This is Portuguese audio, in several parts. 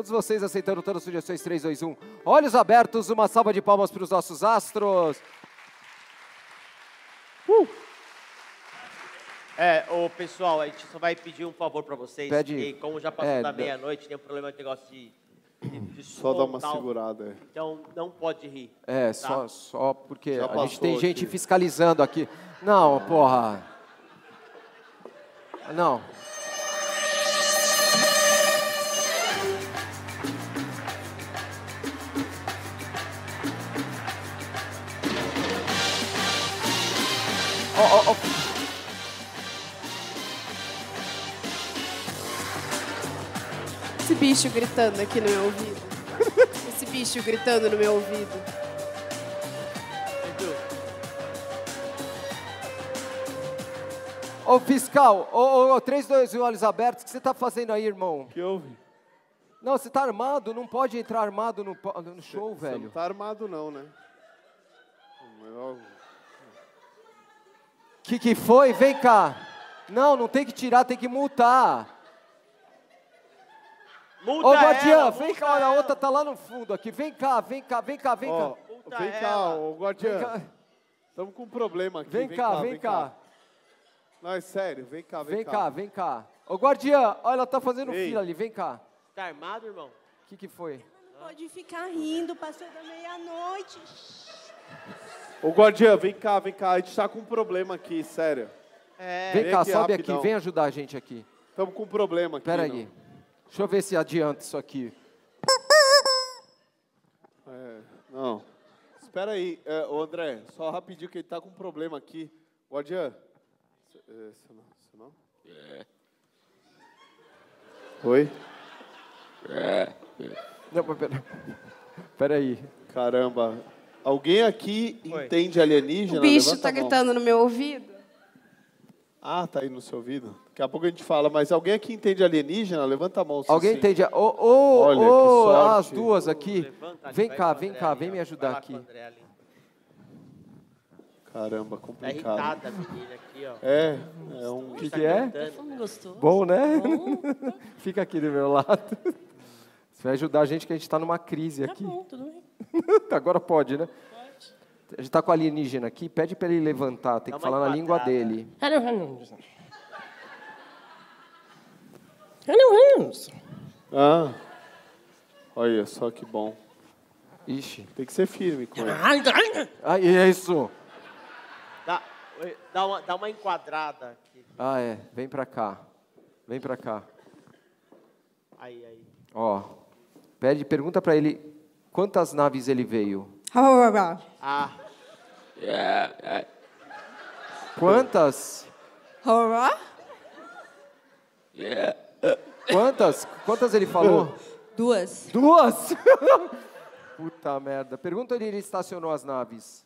Todos vocês aceitando todas as sugestões, 3, 2, 1. Olhos abertos, uma salva de palmas para os nossos astros. Ô, pessoal, a gente só vai pedir um favor para vocês. Pede. Que, como já passou da meia-noite, tem um problema de negócio de só dá uma segurada. Então, não pode rir. Tá? Só porque já a gente tem aqui. gente fiscalizando aqui. Não, porra. Não. Esse bicho gritando aqui no meu ouvido. Esse bicho gritando no meu ouvido. Ô, fiscal, 3, 2, 1, olhos abertos, o que você tá fazendo aí, irmão? O que houve? Não, você tá armado, não pode entrar armado no show, velho. Você não tá armado não, né? Que foi? Vem cá. Não tem que tirar, tem que multar. Multa Ô, Guardiã, ela, vem cá, olha, a outra tá lá no fundo aqui. Vem cá. Vem cá, ô Guardiã. Estamos com um problema aqui. Vem cá. Não, é sério, vem cá. Vem cá. Ô, Guardiã, olha, ela tá fazendo fila ali, vem cá. Tá armado, irmão? O que foi? Não pode ficar rindo, passou da meia-noite. Ô, Guardiã, vem cá. A gente tá com um problema aqui, sério. Vem cá, sobe rapidão. aqui, vem ajudar a gente aqui. Estamos com um problema aqui. Pera aí. Deixa eu ver se adianta isso aqui. Não. Espera aí. Ô, André, só rapidinho que ele tá com um problema aqui. Guardiã. Você não? Oi? Não, pera aí. Caramba. Alguém aqui entende alienígena? O bicho Levanta tá a mão. gritando no meu ouvido. Ah, tá aí no seu ouvido? Daqui a pouco a gente fala, mas alguém aqui entende alienígena? Levanta a mão. Alguém sim. entende? Olha, que sorte. As duas aqui. Vem cá, vem me ajudar aqui. Caramba, Tá complicado. irritada a menina aqui, ó. É um... O que é? Gostou? Bom, né? Fica aqui do meu lado. Você vai ajudar a gente que a gente está numa crise aqui. Tá bom, tudo bem. Agora pode, né? A gente está com o alienígena aqui, pede para ele levantar, tem que falar na língua dele. Ah, olha só que bom. Ixi. Tem que ser firme com ele. Ai, é isso. Dá uma enquadrada aqui. Ah, é. Vem pra cá. Aí. Ó. Pergunta pra ele quantas naves ele veio. Ah. Quantas? Quantas ele falou? 2. 2? Puta merda. Pergunta onde ele estacionou as naves.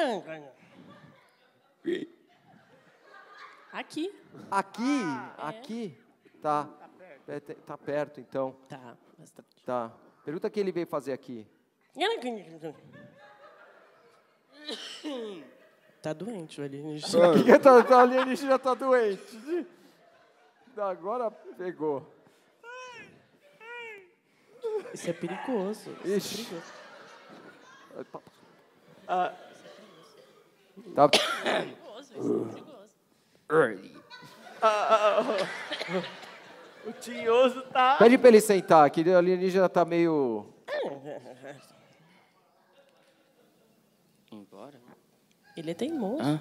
Aqui. Aqui? Tá. Tá perto, então. Tá, bastante. Tá. Pergunta o que ele veio fazer aqui. Tá doente o alienígena. O alienígena tá doente. Agora pegou. Isso é perigoso. Ixi. Isso é perigoso. Tá. O Tinhoso tá... Pede pra ele sentar, que o alienígena tá meio... Embora? Ele é teimoso.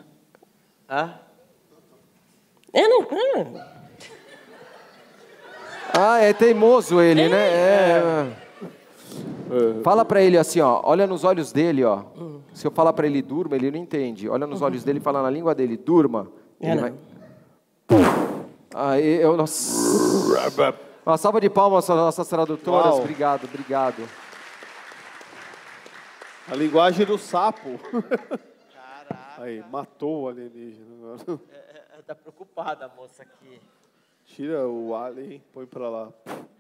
É teimoso ele, né? Fala pra ele assim, ó. Olha nos olhos dele, ó. Se eu falar pra ele durma, ele não entende. Olha nos olhos dele e fala na língua dele, durma. Ele vai... Nossa. Uma salva de palmas às nossas tradutoras. Uau. Obrigado. A linguagem do sapo. Caraca. Aí, matou o alienígena. Tá preocupada a moça aqui. Tira o alien, põe pra lá.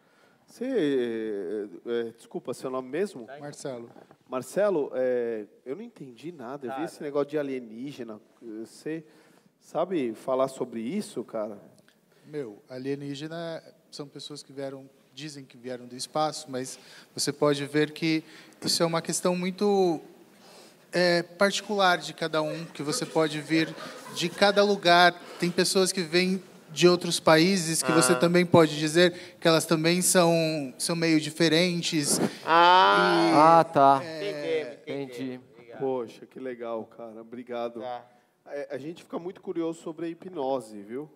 Desculpa, seu nome mesmo? Marcelo, eu não entendi nada. Eu vi esse negócio de alienígena. Você sabe falar sobre isso, cara? Alienígena são pessoas que vieram dizem que vieram do espaço, mas você pode ver que isso é uma questão muito particular de cada um, que você pode vir de cada lugar. Tem pessoas que vêm de outros países que você também pode dizer que elas também são meio diferentes. Tá. Entendi. Poxa, que legal, cara. Obrigado. Tá. A gente fica muito curioso sobre a hipnose, viu?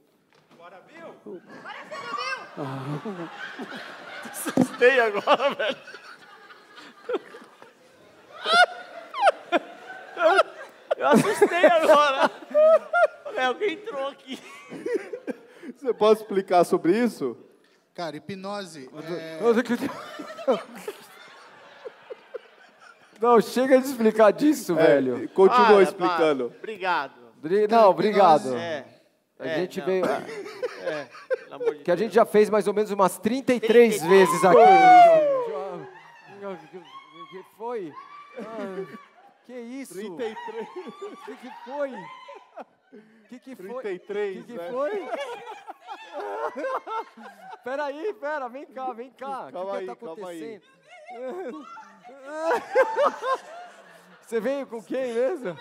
Assustei agora, velho. Eu assustei agora. Alguém entrou aqui. Você pode explicar sobre isso? Cara, hipnose Não, chega de explicar disso, velho. Continua explicando. Obrigado. Não, obrigado. A gente não. veio... Pelo amor de Que a Deus. gente já fez mais ou menos umas 33 vezes aqui. Que foi? Que isso? 33. Que foi? Que foi? 33, Que né? foi? Peraí, vem cá. Calma aí, tá calma aí. acontecendo? Você veio com quem mesmo?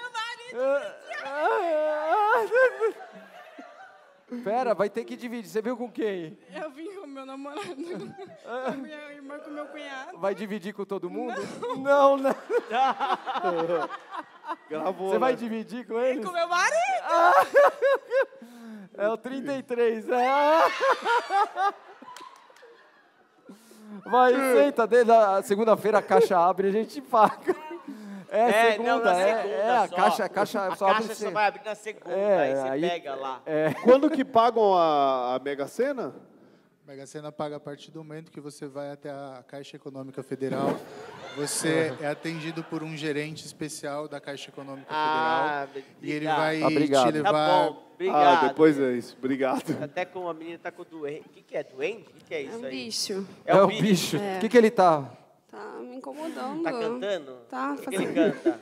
Pera, vai ter que dividir. Você veio com quem? Eu vim com meu namorado, com minha irmã, com meu cunhado. Vai dividir com todo mundo? Não. Gravou, Você vai né? dividir com eles? Com meu marido. É o 33. Vai, senta. Desde a segunda-feira a caixa abre e a gente paga. Não, na segunda a só. caixa A só abre caixa só sempre. vai abrir na segunda, aí você pega lá. Quando que pagam a Mega Sena? Mega Sena paga a partir do momento que você vai até a Caixa Econômica Federal. Você é atendido por um gerente especial da Caixa Econômica Federal. E ele vai Obrigado. te levar... Tá bom, obrigado. Depois é isso. Obrigado. Até com a menina tá com doente. O que é? Doente? O que é É isso um aí? bicho. É o bicho. É. O que ele tá? Tá me incomodando. Tá cantando? Tá O que ele fazendo... canta?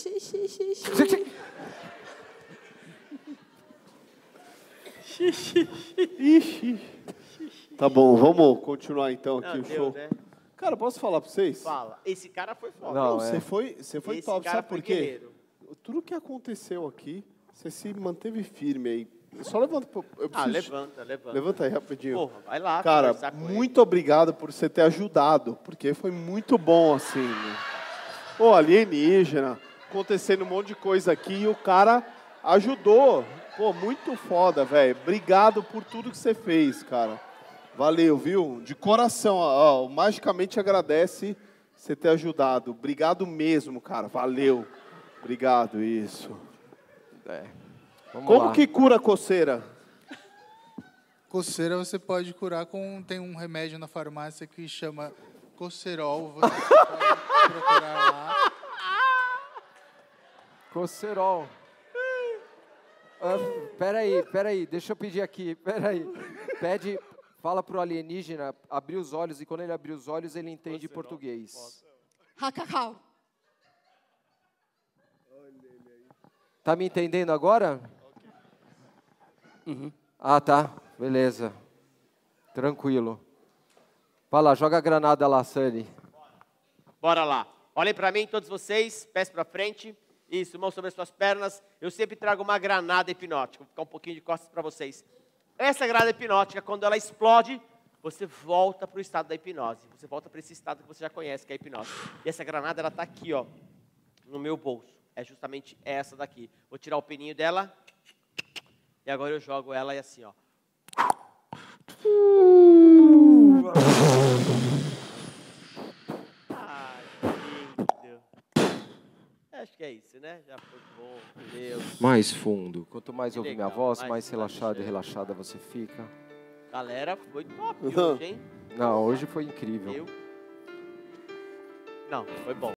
Tá bom, vamos continuar então aqui Não, o Deus, show. né? Cara, posso falar pra vocês? Fala. Esse cara foi foda. Não, Você foi Esse top, cara sabe foi por quê? guerreiro. Tudo que aconteceu aqui, você se manteve firme aí. Só levanta. Eu preciso... Levanta. Levanta aí rapidinho. Porra, vai lá. Cara, conversar com muito obrigado por você ter ajudado, porque foi muito bom, assim. Né? Pô, alienígena, acontecendo um monte de coisa aqui e o cara ajudou. Pô, muito foda, velho. Obrigado por tudo que você fez, cara. Valeu, viu? De coração, ó, magicamente agradece você ter ajudado. Obrigado mesmo, cara. Valeu. Obrigado, isso. Vamos Como lá. que cura a coceira? Coceira você pode curar com... Tem um remédio na farmácia que chama Cocerol. Você pode procurar lá. Cocerol. Peraí, deixa eu pedir aqui, fala pro alienígena abrir os olhos e quando ele abrir os olhos ele entende português. Racacau. Tá me entendendo agora? Ah, tá, beleza. Tranquilo. Vai lá, joga a granada lá, Sunny. Bora lá. Olhem pra mim, todos vocês, pés pra frente. Isso, mãos sobre as suas pernas. Eu sempre trago uma granada hipnótica. Vou ficar um pouquinho de costas para vocês. Essa granada hipnótica, quando ela explode, você volta para o estado da hipnose. Você volta para esse estado que você já conhece, que é a hipnose. E essa granada, ela está aqui, ó, no meu bolso. É justamente essa daqui. Vou tirar o pininho dela. E agora eu jogo ela e assim, ó. Ai, que lindo. Acho que é isso, né? Já foi bom, Deus. Mais fundo. Quanto mais Que ouvir legal, minha voz, mais mais relaxado e relaxante. relaxada você fica. Galera, foi top hoje, hein? Não, hoje foi incrível. Eu... Não, foi bom.